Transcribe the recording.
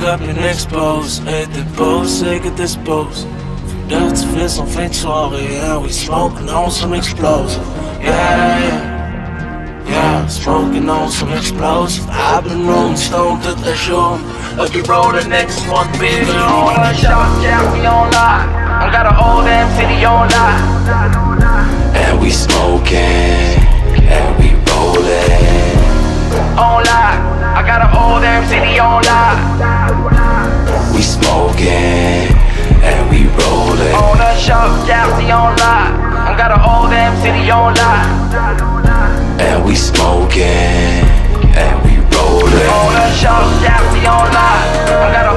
up and expose. Et déposé que dispose. Dirty fist en fin de soirée. Yeah, we smoking on some explosive. Yeah, smoking on some explosive. I've been rolling stone to the shore. Let me roll the next one, baby. On a shot, yeah, we on live. I got a whole damn city on live. And we smoking, and we rolling. On live, I got a whole damn city on live. We smoking, and we rolling. On a shot, yeah, we on live. I got a whole damn city on live. And we smoking, and we rolling. On a shot, yeah, we on live. I got a